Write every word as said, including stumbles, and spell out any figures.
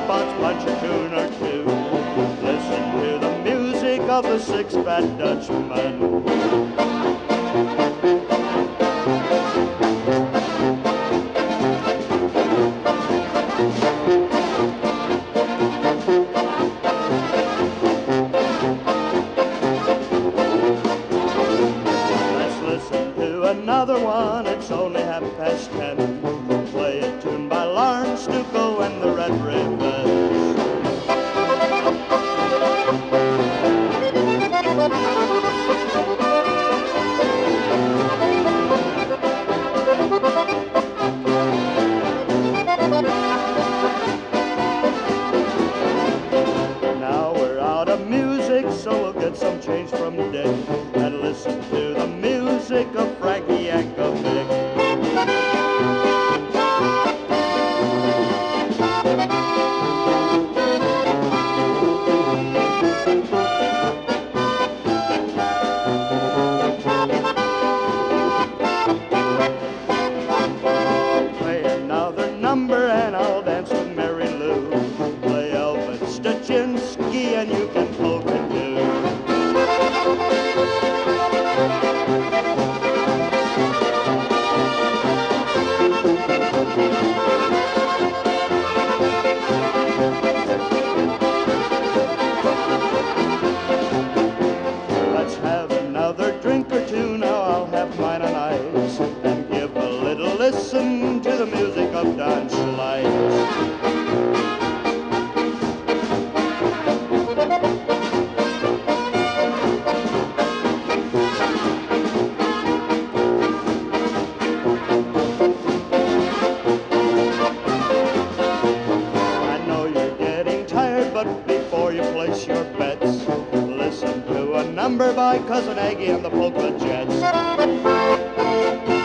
spots, punch a tune or two. Listen to the music of the six fat Dutchmen. Another one, it's only half past ten. Play a tune by Lawrence Stucco and the Red Ribbons. Now we're out of music, so we'll get some change from Dick and listen to the music of Frankie Yankovic. Play another number and I'll dance with Mary Lou. Play Elvis Stitchinsky and you can polka too. Let's have another drink or two, now I'll have mine on ice, and give a little listen to the music of Don Schleich. But before you place your bets, listen to a number by Cousin Aggie and the Polka Jets.